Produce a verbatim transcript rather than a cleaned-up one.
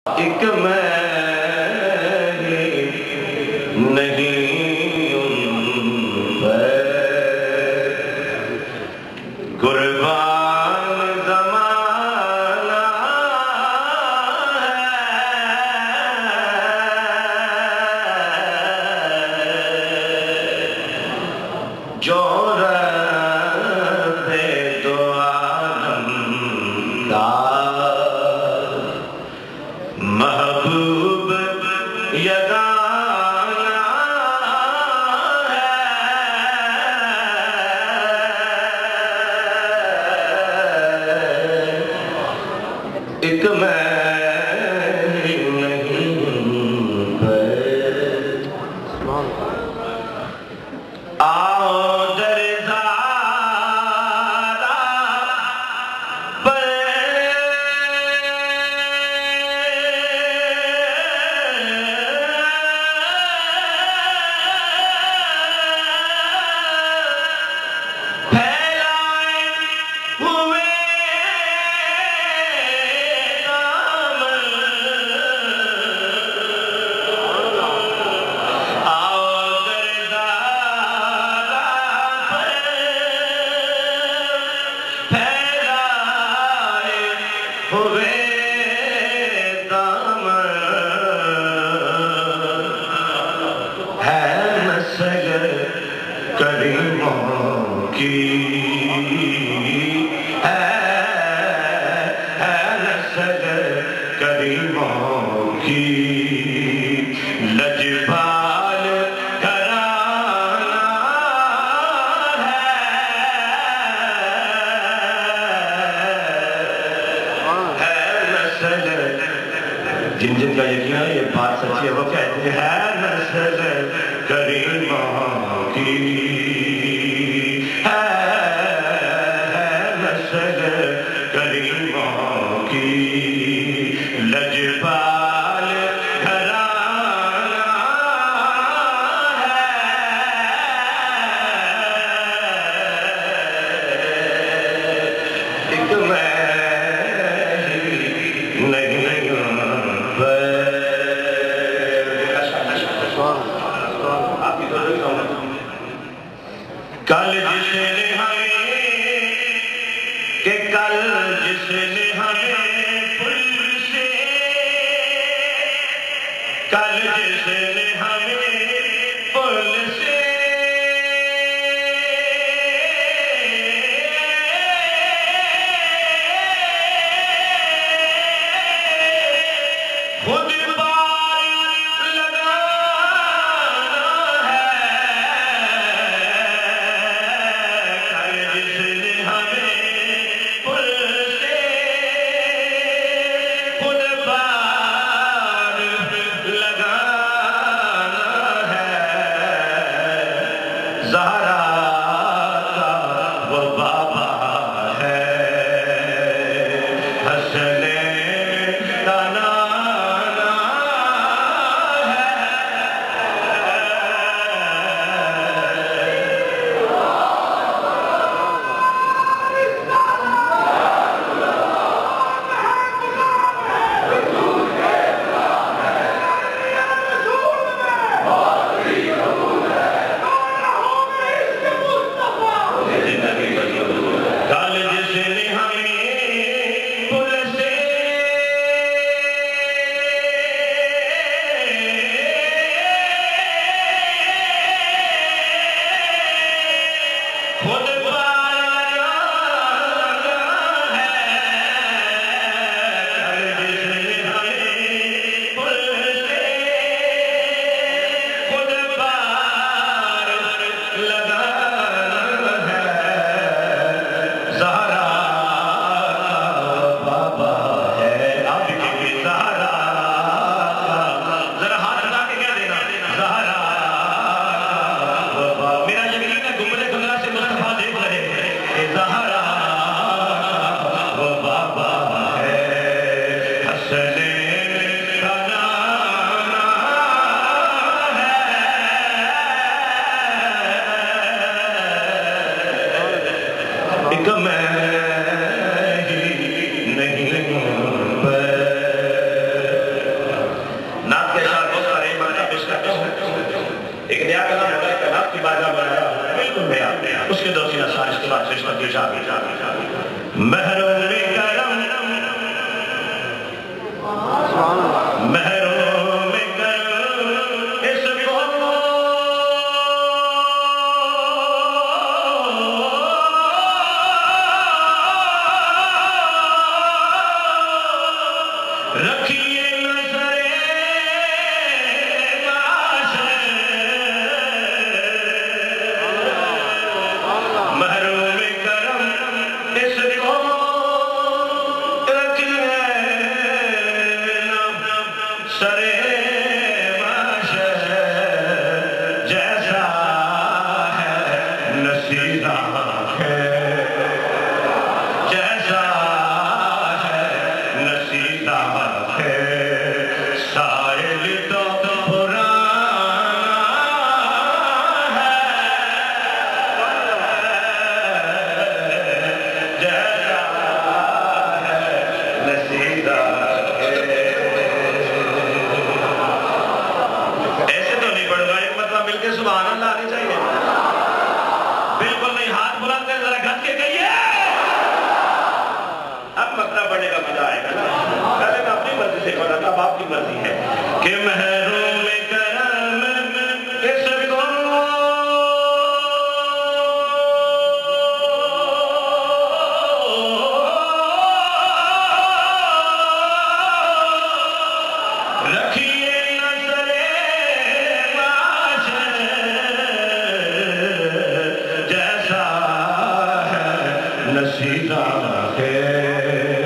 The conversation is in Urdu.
ایک میں نہیں ان پر قربان زمانہ ہے جو رب دو عالم کا محبوب یگانہ ہے ایک میں نہیں پر آؤ درزادہ پر کریموں کی ہے ہے نسل کریموں کی لجپال گھرانہ ہے ہے نسل جن جن کا یقین ہے یہ بات سچی ہے وہ کہتے ہیں ہے نسل کریموں کی ہے نسل کریموں کی لجپال گھرانہ ہے ایک میں نہیں پر کل جس نے ہمیں کہ کل جس نے ہمیں پل سے کل جس نے ہمیں پل سے خود زہرا کا وہ بابا ہے حسنین کا نانا ہے چشمہ چشمہ کی شاہی محروم کرم محروم کرم اس کو رکھیے نظر محروم کرم اس کو رکھیے سر معاشر جیسا ہے نصیحہ ہے جیسا ہے نصیحہ ہے سائل تو پرانا ہے جیسا ہے نصیحہ ہے ایسے تو نہیں پڑھ گا ایک مطلب مل کے سبحان اللہ آنی چاہیے بالکل نہیں ہاتھ بلند کر ذرا گھٹ کے کہیے اب مطلب پڑھنے کا مزہ آئے گا پہلے میں اپنی مرضی سے پڑھا تھا اب آپ کی مرضی ہے کہ محروم کرم اس کو رکھیے نظر معاشر جیسا ہے نصیحہ ہے